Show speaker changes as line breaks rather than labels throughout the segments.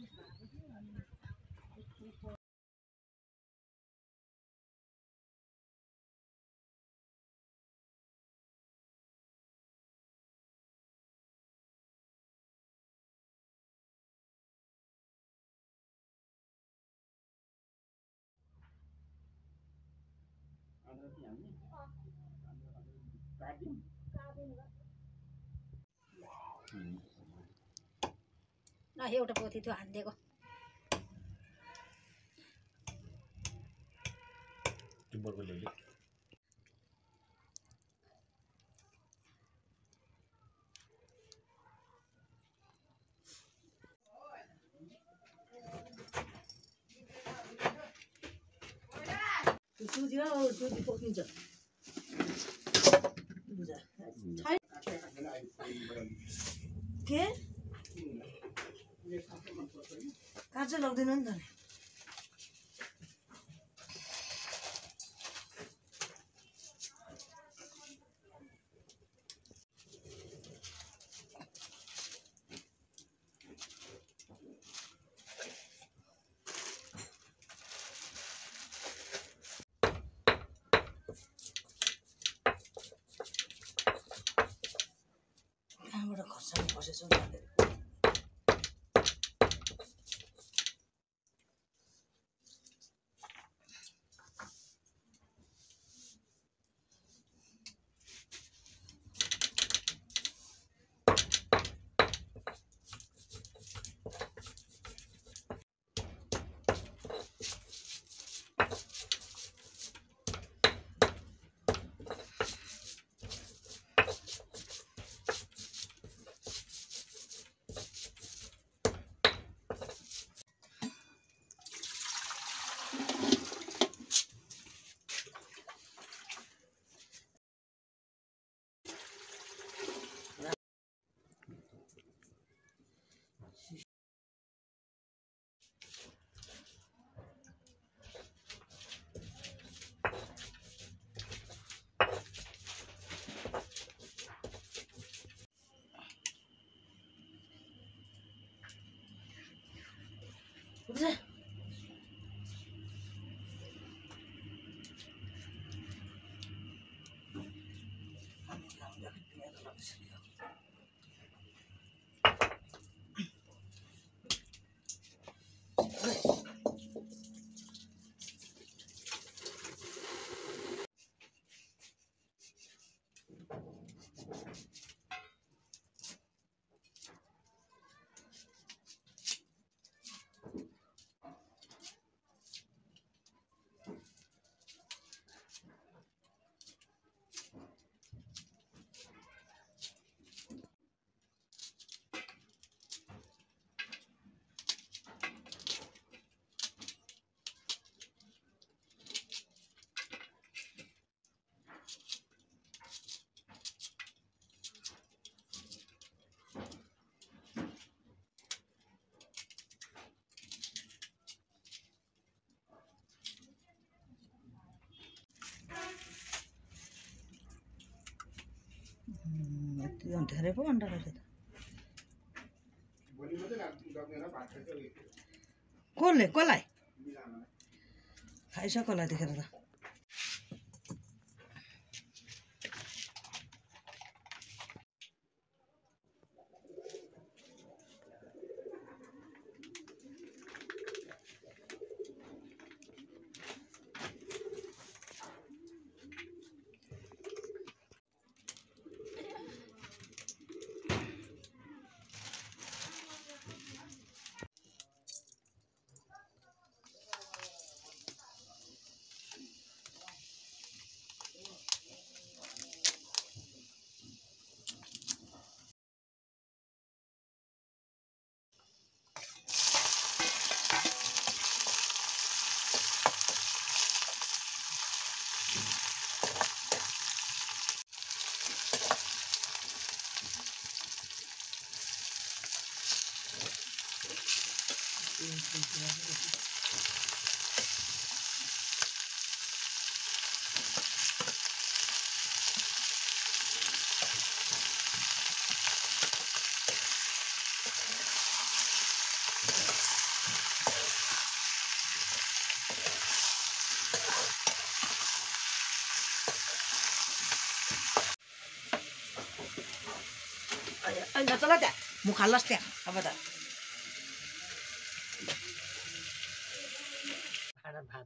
ल एउटा पोथी थियो हानिदिएको सुजी हो सुजी पोकिन्छ के काँचै लाग्दैन नि त कहाँबाट खर्सानी बसेछ धेरै पो अन्डा रहेछ त कसले कसलाई खाइसक्यो होला देखेर त अहिले चला त्यहाँ मुख हाल्लास् त्यहाँ अब त भात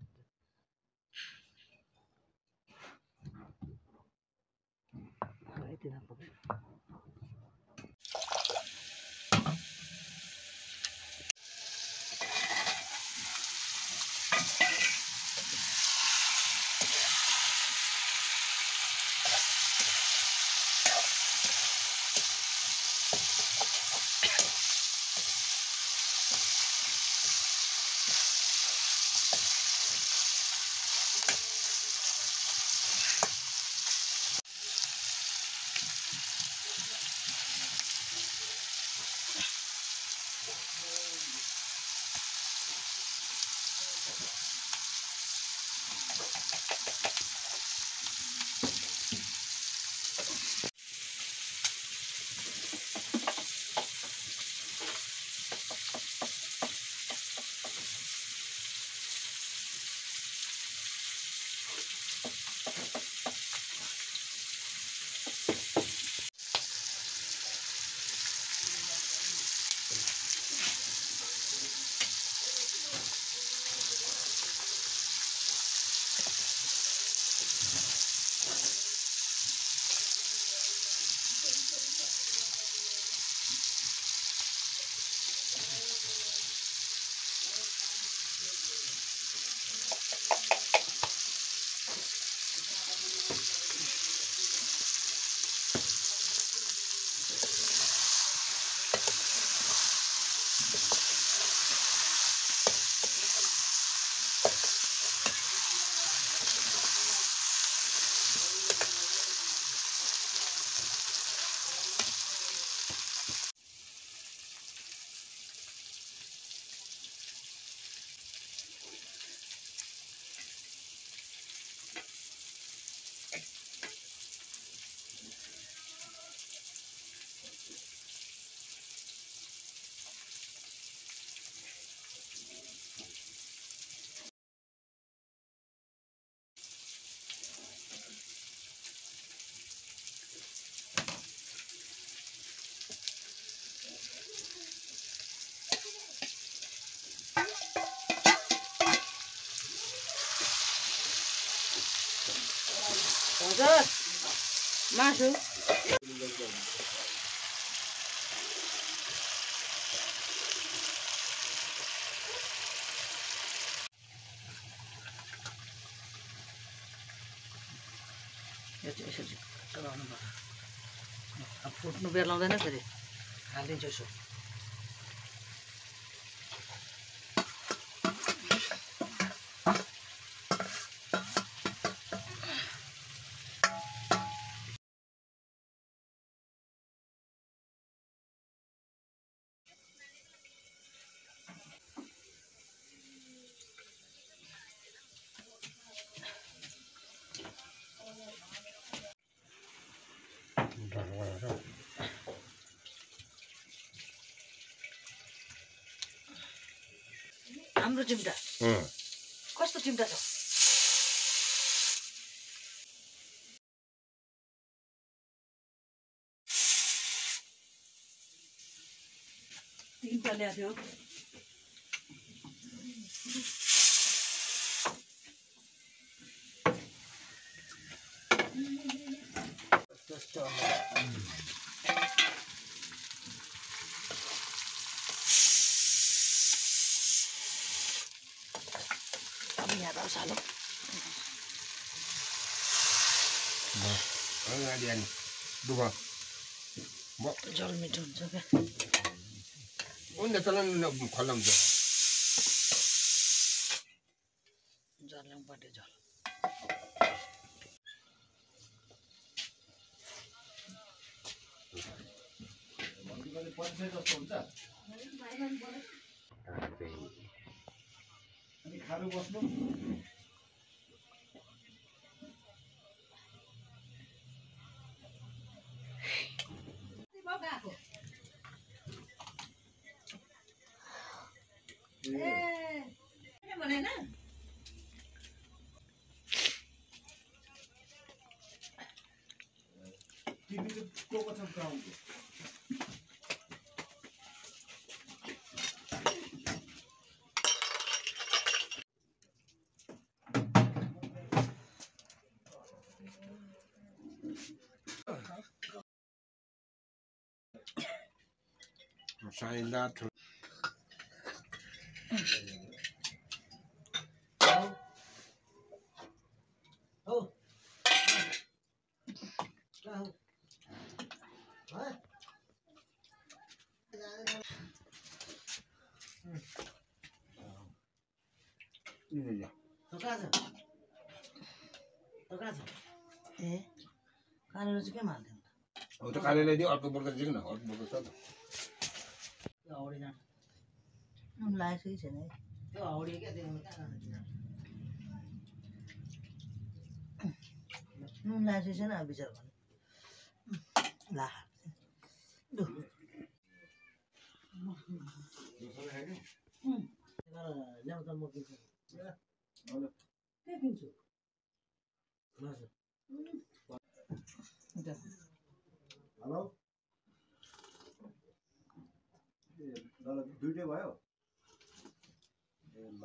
हजुर मासु यो चाहिँ यसरी चलाउनु पर्छ अब फुट्नु बेर लाउँदैन फेरि हालिदिन्छु यसो हाम्रो चिम्टा कस्तो चिम्टा छ तीनटा ल्याएको थियो सालो जल मिठो हुन्छ क्या जल ल्याउनुपर्ने जल
खानु बस्नु टिभी को कसम
साइला ठुलो
ए कालेर चाहिँ के माल्थ्यो नि
हो त काले ल्याइदियो अर्को बोर्ड दिएको न अर्को बोर्ड छ त
त्यो हाउडी जान्छ नुन लागेको छैन है त्यो हाउडी क्या त्यो कहाँ नुन लागेको छैन अब विचार गर्नु ला लु ल्याउ त म किन्छु के किन्छु
हेलो ल दुइटै भयो ए ल